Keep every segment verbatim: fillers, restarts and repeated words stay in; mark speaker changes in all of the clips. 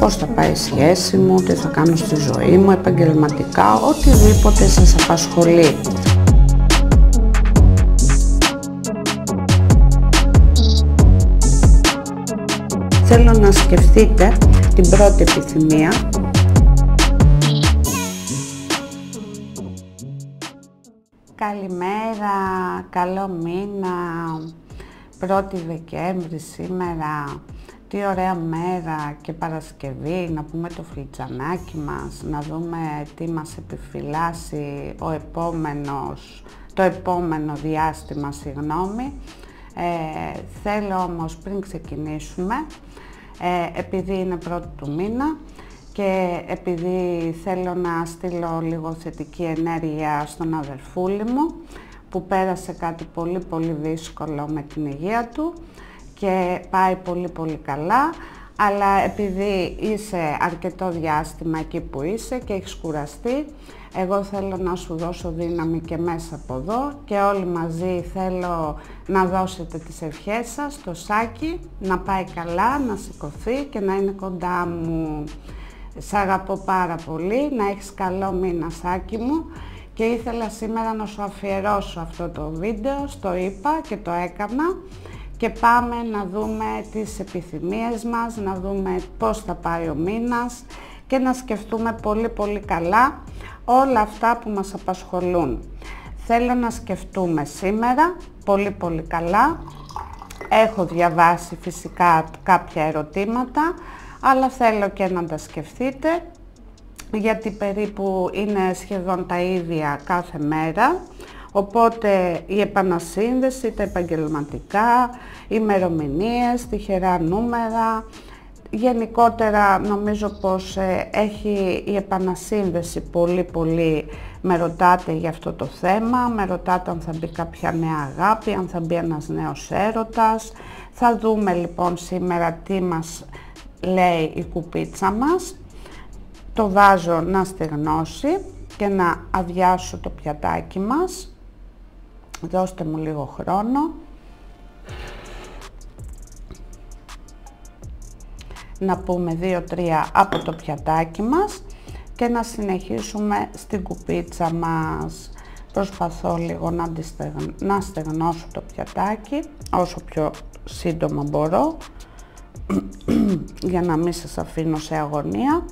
Speaker 1: πώς θα πάει η σχέση μου, τι θα κάνω στη ζωή μου, επαγγελματικά, οτιδήποτε σας απασχολεί. Θέλω να σκεφτείτε την πρώτη επιθυμία. Καλημέρα, καλό μήνα, πρώτη Δεκέμβρη σήμερα, τι ωραία μέρα και Παρασκευή, να πούμε το φλιτζανάκι μας, να δούμε τι μας επιφυλάσσει ο επόμενος, το επόμενο διάστημα, συγγνώμη. Ε, θέλω όμως πριν ξεκινήσουμε, ε, επειδή είναι πρώτη του μήνα και επειδή θέλω να στείλω λίγο θετική ενέργεια στον αδερφούλη μου που πέρασε κάτι πολύ πολύ δύσκολο με την υγεία του και πάει πολύ πολύ καλά, αλλά επειδή είσαι αρκετό διάστημα εκεί που είσαι και έχεις κουραστεί, εγώ θέλω να σου δώσω δύναμη και μέσα από εδώ και όλοι μαζί θέλω να δώσετε τις ευχές σας στο Σάκη, να πάει καλά, να σηκωθεί και να είναι κοντά μου. Σ' αγαπώ πάρα πολύ, να έχεις καλό μήνα Σάκη μου και ήθελα σήμερα να σου αφιερώσω αυτό το βίντεο, στο είπα και το έκανα και πάμε να δούμε τις επιθυμίες μας, να δούμε πώς θα πάει ο μήνας και να σκεφτούμε πολύ πολύ καλά όλα αυτά που μας απασχολούν. Θέλω να σκεφτούμε σήμερα πολύ πολύ καλά. Έχω διαβάσει φυσικά κάποια ερωτήματα, αλλά θέλω και να τα σκεφτείτε, γιατί περίπου είναι σχεδόν τα ίδια κάθε μέρα. Οπότε η επανασύνδεση, τα επαγγελματικά, ημερομηνίες, τυχερά νούμερα, γενικότερα νομίζω πως ε, έχει η επανασύνδεση πολύ πολύ, με ρωτάτε για αυτό το θέμα, με ρωτάτε αν θα μπει κάποια νέα αγάπη, αν θα μπει ένας νέος έρωτας. Θα δούμε λοιπόν σήμερα τι μας λέει η κουπίτσα μας. Το βάζω να στεγνώσει και να αδειάσω το πιατάκι μας. Δώστε μου λίγο χρόνο. Να πούμε δύο τρία από το πιατάκι μας και να συνεχίσουμε στην κουπίτσα μας. Προσπαθώ λίγο να, στεγν... να στεγνώσω το πιατάκι όσο πιο σύντομα μπορώ για να μην σας αφήνω σε αγωνία.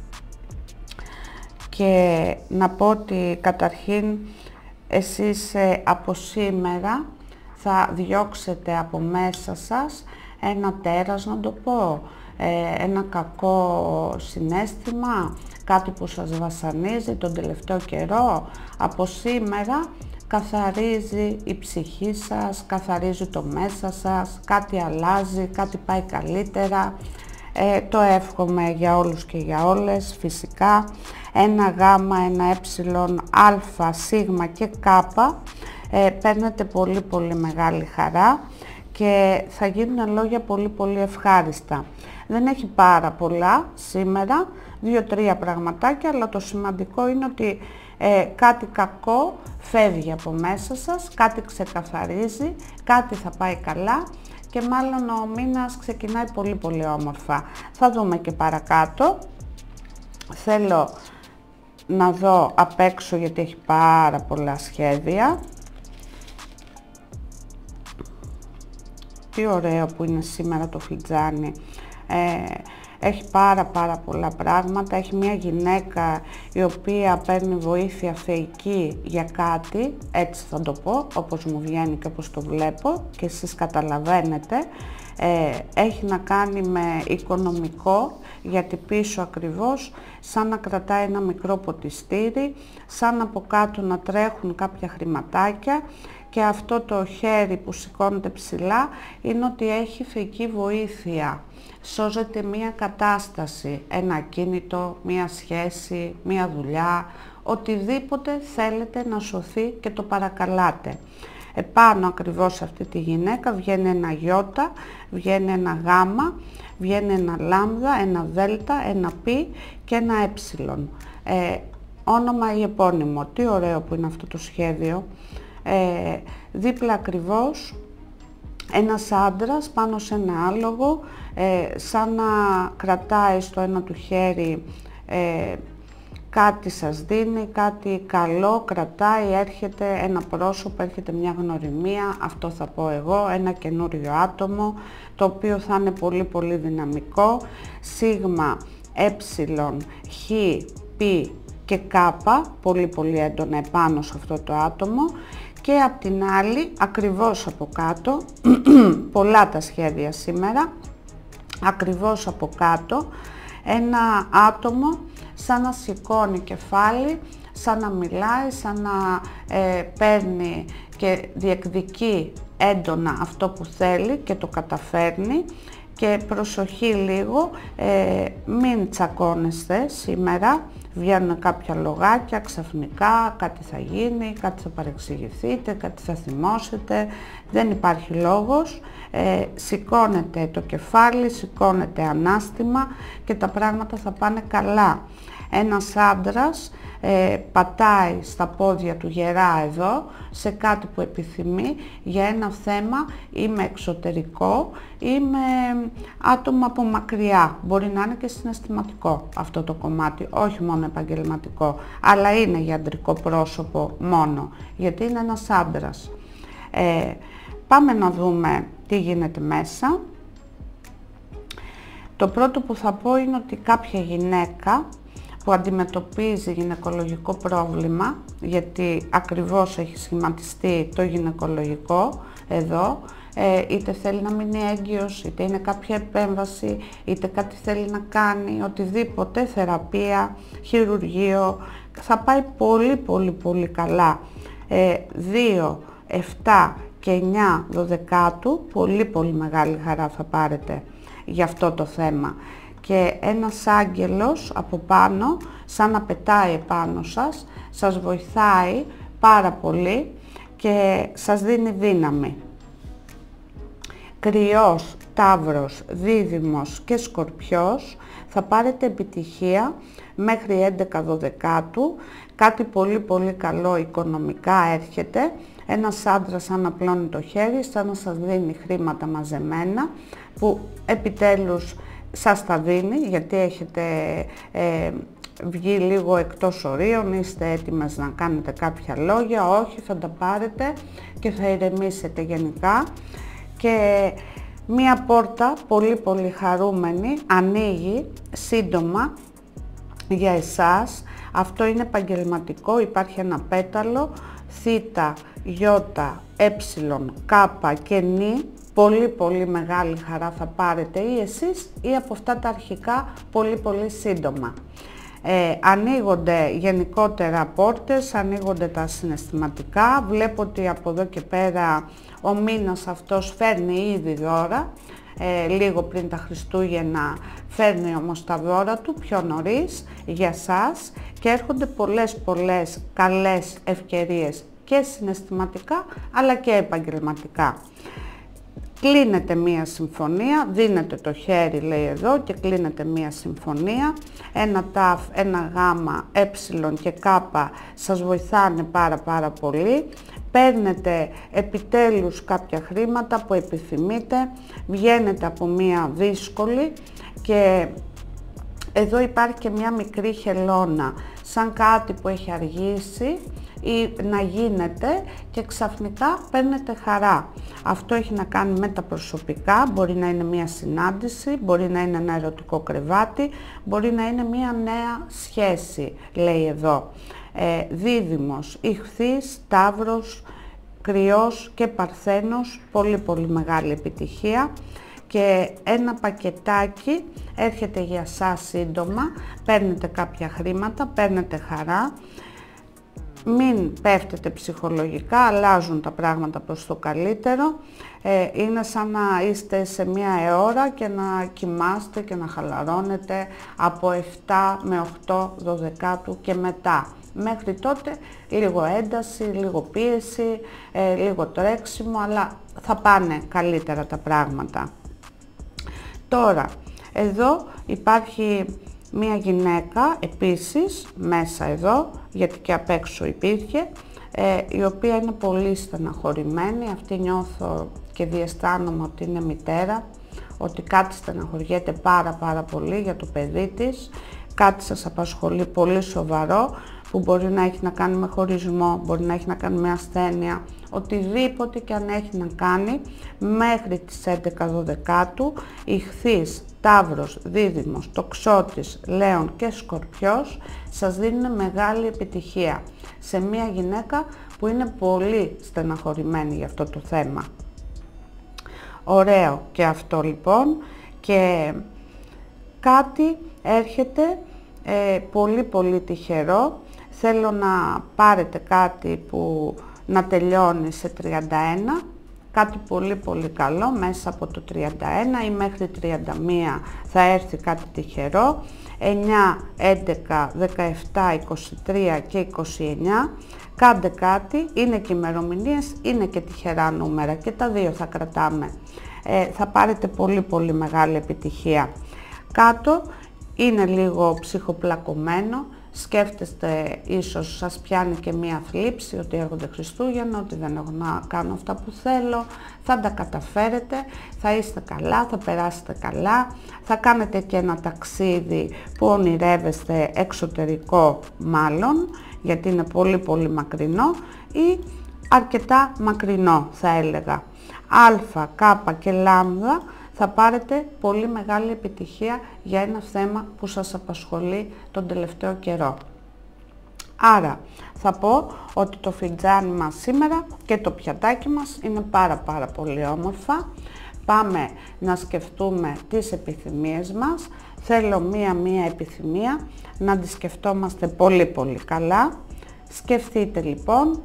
Speaker 1: Και να πω ότι καταρχήν εσείς ε, από σήμερα θα διώξετε από μέσα σας ένα τέρας, να το πω, ε, ένα κακό συναίσθημα, κάτι που σας βασανίζει τον τελευταίο καιρό. Από σήμερα καθαρίζει η ψυχή σας, καθαρίζει το μέσα σας, κάτι αλλάζει, κάτι πάει καλύτερα. Ε, το εύχομαι για όλους και για όλες, φυσικά. Ένα γάμα, ένα έψιλον, αλφα, σίγμα και κάπα. Ε, παίρνετε πολύ πολύ μεγάλη χαρά και θα γίνουν λόγια πολύ πολύ ευχάριστα. Δεν έχει πάρα πολλά σήμερα, δύο-τρία πραγματάκια, αλλά το σημαντικό είναι ότι ε, κάτι κακό φεύγει από μέσα σας, κάτι ξεκαθαρίζει, κάτι θα πάει καλά και μάλλον ο μήνας ξεκινάει πολύ πολύ όμορφα. Θα δούμε και παρακάτω. Θέλω να δω απ' έξω γιατί έχει πάρα πολλά σχέδια. Τι ωραίο που είναι σήμερα το φλιτζάνι. Ε, έχει πάρα πάρα πολλά πράγματα. Έχει μια γυναίκα η οποία παίρνει βοήθεια θεϊκή για κάτι, έτσι θα το πω, όπως μου βγαίνει και όπως το βλέπω και εσείς καταλαβαίνετε. Ε, έχει να κάνει με οικονομικό, γιατί πίσω ακριβώς σαν να κρατάει ένα μικρό ποτιστήρι, σαν από κάτω να τρέχουν κάποια χρηματάκια και αυτό το χέρι που σηκώνεται ψηλά είναι ότι έχει θεϊκή βοήθεια. Σώζεται μία κατάσταση, ένα κίνητο, μία σχέση, μία δουλειά, οτιδήποτε θέλετε να σωθεί και το παρακαλάτε. Επάνω ακριβώς σε αυτή τη γυναίκα βγαίνει ένα γιώτα, βγαίνει ένα γάμα, βγαίνει ένα λάμδα, ένα δέλτα, ένα πι και ένα έψιλον. Ε, όνομα ή επώνυμο. Τι ωραίο που είναι αυτό το σχέδιο. Ε, δίπλα ακριβώς Ένας άντρας πάνω σε ένα άλογο, ε, σαν να κρατάει στο ένα του χέρι ε, κάτι σας δίνει, κάτι καλό, κρατάει, έρχεται ένα πρόσωπο, έρχεται μια γνωριμία, αυτό θα πω εγώ, ένα καινούριο άτομο, το οποίο θα είναι πολύ πολύ δυναμικό, σίγμα, έψιλον, χ, π και κάπα, πολύ πολύ έντονα επάνω σε αυτό το άτομο, και απ' την άλλη, ακριβώς από κάτω, πολλά τα σχέδια σήμερα, ακριβώς από κάτω, ένα άτομο σαν να σηκώνει κεφάλι, σαν να μιλάει, σαν να ε, παίρνει και διεκδικεί έντονα αυτό που θέλει και το καταφέρνει. Και προσοχή λίγο, ε, μην τσακώνεστε σήμερα, βγαίνουν κάποια λογάκια ξαφνικά, κάτι θα γίνει, κάτι θα παρεξηγηθείτε, κάτι θα θυμώσετε, δεν υπάρχει λόγος, ε, σηκώνετε το κεφάλι, σηκώνετε ανάστημα και τα πράγματα θα πάνε καλά. Ένας άντρας ε, πατάει στα πόδια του γερά εδώ σε κάτι που επιθυμεί για ένα θέμα ή με εξωτερικό ή με άτομο από μακριά. Μπορεί να είναι και συναισθηματικό αυτό το κομμάτι, όχι μόνο επαγγελματικό, αλλά είναι για αντρικό πρόσωπο μόνο, γιατί είναι ένας άντρας. Ε, πάμε να δούμε τι γίνεται μέσα. Το πρώτο που θα πω είναι ότι κάποια γυναίκα που αντιμετωπίζει γυναικολογικό πρόβλημα, γιατί ακριβώς έχει σχηματιστεί το γυναικολογικό εδώ, ε, είτε θέλει να μείνει έγκυος, είτε είναι κάποια επέμβαση, είτε κάτι θέλει να κάνει, οτιδήποτε, θεραπεία, χειρουργείο, θα πάει πολύ πολύ πολύ καλά. Ε, δύο, επτά και εννιά δωδεκάτου, πολύ πολύ μεγάλη χαρά θα πάρετε για αυτό το θέμα. Και ένας άγγελος από πάνω, σαν να πετάει επάνω σας, σας βοηθάει πάρα πολύ και σας δίνει δύναμη. Κρυός, Ταύρος, Δίδυμος και Σκορπιός, θα πάρετε επιτυχία μέχρι έντεκα δωδεκάτου, κάτι πολύ πολύ καλό οικονομικά έρχεται, ένας άντρας σαν να πλώνει το χέρι, σαν να σας δίνει χρήματα μαζεμένα, που επιτέλους σας τα δίνει, γιατί έχετε ε, βγει λίγο εκτός ορίων, είστε έτοιμες να κάνετε κάποια λόγια, όχι, θα τα πάρετε και θα ηρεμήσετε γενικά. Και μία πόρτα πολύ πολύ χαρούμενη ανοίγει σύντομα για εσάς. Αυτό είναι επαγγελματικό, υπάρχει ένα πέταλο, θ, ι, ε, κ και νη. Πολύ πολύ μεγάλη χαρά θα πάρετε ή εσείς ή από αυτά τα αρχικά πολύ πολύ σύντομα. Ε, ανοίγονται γενικότερα πόρτες, ανοίγονται τα συναισθηματικά. Βλέπω ότι από εδώ και πέρα ο μήνας αυτός φέρνει ήδη δώρα, ε, λίγο πριν τα Χριστούγεννα φέρνει όμως τα δώρα του πιο νωρίς για σας και έρχονται πολλές πολλές καλές ευκαιρίες και συναισθηματικά αλλά και επαγγελματικά. Κλείνετε μία συμφωνία, δίνετε το χέρι λέει εδώ και κλείνετε μία συμφωνία, ένα ταφ, ένα γάμα, ε και κάπα σας βοηθάνε πάρα πάρα πολύ, παίρνετε επιτέλους κάποια χρήματα που επιθυμείτε, βγαίνετε από μία δύσκολη και εδώ υπάρχει και μία μικρή χελώνα, σαν κάτι που έχει αργήσει ή να γίνεται και ξαφνικά παίρνετε χαρά. Αυτό έχει να κάνει με τα προσωπικά, μπορεί να είναι μία συνάντηση, μπορεί να είναι ένα ερωτικό κρεβάτι, μπορεί να είναι μία νέα σχέση, λέει εδώ. Ε, δίδυμος, Ιχθύς, Ταύρος, Κρυός και Παρθένος, πολύ πολύ μεγάλη επιτυχία. Και ένα πακετάκι έρχεται για σας σύντομα, παίρνετε κάποια χρήματα, παίρνετε χαρά. Μην πέφτετε ψυχολογικά, αλλάζουν τα πράγματα προς το καλύτερο. Ε, είναι σαν να είστε σε μία ώρα και να κοιμάστε και να χαλαρώνετε από επτά με οκτώ δωδεκάτου και μετά. Μέχρι τότε λίγο ένταση, λίγο πίεση, ε, λίγο τρέξιμο, αλλά θα πάνε καλύτερα τα πράγματα. Τώρα, εδώ υπάρχει μία γυναίκα επίσης μέσα εδώ, γιατί και απ' έξω υπήρχε, ε, η οποία είναι πολύ στεναχωρημένη. Αυτή νιώθω και διαισθάνομαι ότι είναι μητέρα, ότι κάτι στεναχωριέται πάρα πάρα πολύ για το παιδί της, κάτι σας απασχολεί πολύ σοβαρό, που μπορεί να έχει να κάνει με χωρισμό, μπορεί να έχει να κάνει με ασθένεια, οτιδήποτε και αν έχει να κάνει, μέχρι τις έντεκα δωδεκάτου, Ιχθύς, Ταύρος, Δίδυμος, Τοξότης, Λέων και Σκορπιός σας δίνουν μεγάλη επιτυχία σε μια γυναίκα που είναι πολύ στεναχωρημένη για αυτό το θέμα. Ωραίο και αυτό λοιπόν, και κάτι έρχεται ε, πολύ πολύ τυχερό. Θέλω να πάρετε κάτι που να τελειώνει σε τριάντα ένα, κάτι πολύ πολύ καλό μέσα από το τριάντα ένα ή μέχρι τριάντα μία θα έρθει κάτι τυχερό. εννιά, έντεκα, δεκαεπτά, είκοσι τρία και είκοσι εννιά. Κάντε κάτι, είναι και ημερομηνίες, είναι και τυχερά νούμερα και τα δύο θα κρατάμε. Ε, θα πάρετε πολύ πολύ μεγάλη επιτυχία. Κάτω είναι λίγο ψυχοπλακωμένο, σκέφτεστε, ίσως σας πιάνει και μία θλίψη ότι έρχονται Χριστούγεννα, ότι δεν έχω να κάνω αυτά που θέλω. Θα τα καταφέρετε, θα είστε καλά, θα περάσετε καλά, θα κάνετε και ένα ταξίδι που ονειρεύεστε, εξωτερικό μάλλον, γιατί είναι πολύ πολύ μακρινό ή αρκετά μακρινό θα έλεγα. Α, Κ και Λ θα πάρετε πολύ μεγάλη επιτυχία για ένα θέμα που σας απασχολεί τον τελευταίο καιρό. Άρα θα πω ότι το φιτζάνι μας σήμερα και το πιατάκι μας είναι πάρα πάρα πολύ όμορφα. Πάμε να σκεφτούμε τις επιθυμίες μας. Θέλω μία-μία επιθυμία να τις σκεφτόμαστε πολύ πολύ καλά. Σκεφτείτε λοιπόν.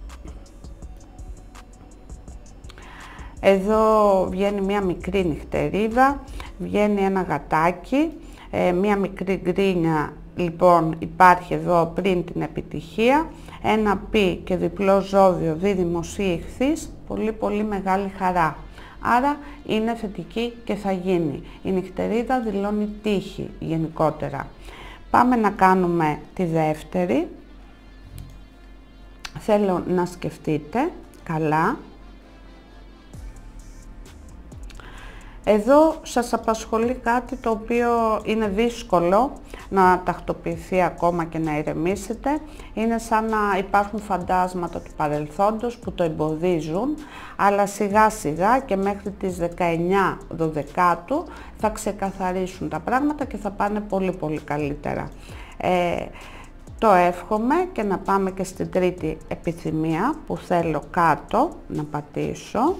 Speaker 1: Εδώ βγαίνει μια μικρή νυχτερίδα, βγαίνει ένα γατάκι, ε, μια μικρή γκρίνια λοιπόν υπάρχει εδώ πριν την επιτυχία, ένα πι και διπλό ζώδιο, Δίδυμος ή Ιχθύς, πολύ πολύ μεγάλη χαρά. Άρα είναι θετική και θα γίνει. Η νυχτερίδα δηλώνει τύχη γενικότερα. Πάμε να κάνουμε τη δεύτερη. Θέλω να σκεφτείτε καλά. Εδώ σας απασχολεί κάτι το οποίο είναι δύσκολο να τακτοποιηθεί ακόμα και να ηρεμήσετε. Είναι σαν να υπάρχουν φαντάσματα του παρελθόντος που το εμποδίζουν, αλλά σιγά σιγά και μέχρι τις δεκαεννιά δωδεκάτου θα ξεκαθαρίσουν τα πράγματα και θα πάνε πολύ πολύ καλύτερα. Ε, το εύχομαι και να πάμε και στην τρίτη επιθυμία που θέλω κάτω να πατήσω.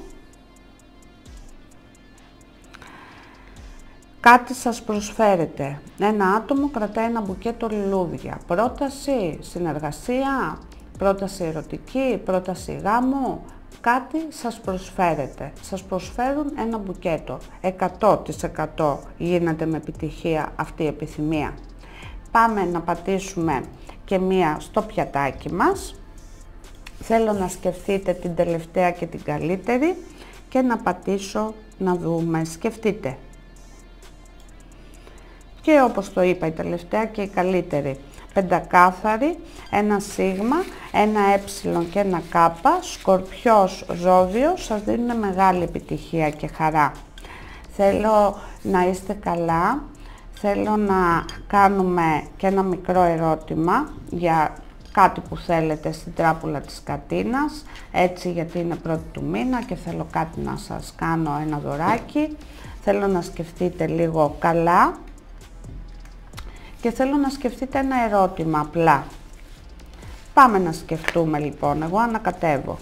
Speaker 1: Κάτι σας προσφέρεται. Ένα άτομο κρατάει ένα μπουκέτο λουλούδια. Πρόταση, συνεργασία, πρόταση ερωτική, πρόταση γάμου. Κάτι σας προσφέρεται. Σας προσφέρουν ένα μπουκέτο. εκατό τοις εκατό γίνεται με επιτυχία αυτή η επιθυμία. Πάμε να πατήσουμε και μία στο πιατάκι μας. Θέλω να σκεφτείτε την τελευταία και την καλύτερη και να πατήσω να δούμε. Σκεφτείτε. Και όπως το είπα, η τελευταία και η καλύτερη. Πεντακάθαρη, ένα σίγμα, ένα ε και ένα κάπα, Σκορπιός, ζώδιο, σας δίνουν μεγάλη επιτυχία και χαρά. Θέλω να είστε καλά, θέλω να κάνουμε και ένα μικρό ερώτημα για κάτι που θέλετε στην τράπουλα της Κατίνας, έτσι γιατί είναι πρώτη του μήνα και θέλω κάτι να σας κάνω, ένα δωράκι. Θέλω να σκεφτείτε λίγο καλά. Και θέλω να σκεφτείτε ένα ερώτημα απλά. Πάμε να σκεφτούμε λοιπόν, εγώ ανακατεύω.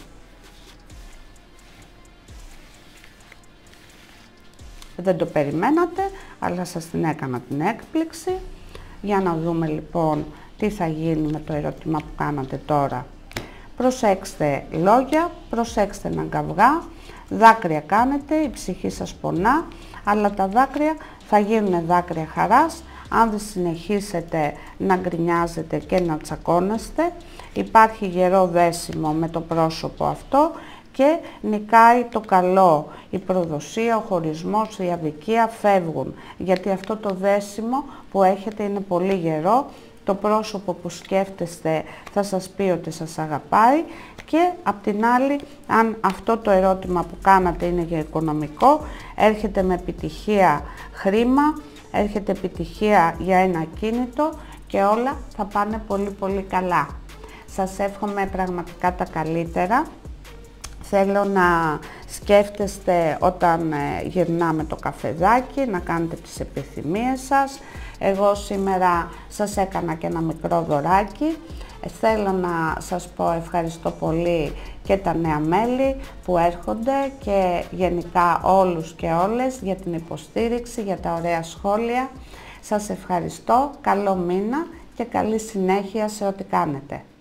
Speaker 1: Δεν το περιμένατε, αλλά σας την έκανα την έκπληξη. Για να δούμε λοιπόν τι θα γίνει με το ερώτημα που κάνατε τώρα. Προσέξτε λόγια, προσέξτε έναν καυγά, δάκρυα κάνετε, η ψυχή σας πονά, αλλά τα δάκρυα θα γίνουν δάκρυα χαράς. Αν δεν συνεχίσετε να γκρινιάζετε και να τσακώνεστε, υπάρχει γερό δέσιμο με το πρόσωπο αυτό και νικάει το καλό. Η προδοσία, ο χωρισμός, η αδικία φεύγουν, γιατί αυτό το δέσιμο που έχετε είναι πολύ γερό το πρόσωπο που σκέφτεστε θα σας πει ότι σας αγαπάει, και απ' την άλλη, αν αυτό το ερώτημα που κάνατε είναι για οικονομικό, έρχεται με επιτυχία χρήμα, έρχεται επιτυχία για ένα κίνητο και όλα θα πάνε πολύ πολύ καλά. Σας εύχομαι πραγματικά τα καλύτερα. Θέλω να σκέφτεστε όταν γυρνάμε το καφεδάκι, να κάνετε τις επιθυμίες σας. Εγώ σήμερα σας έκανα και ένα μικρό δωράκι. Θέλω να σας πω ευχαριστώ πολύ και τα νέα μέλη που έρχονται και γενικά όλους και όλες για την υποστήριξη, για τα ωραία σχόλια. Σας ευχαριστώ, καλό μήνα και καλή συνέχεια σε ό,τι κάνετε.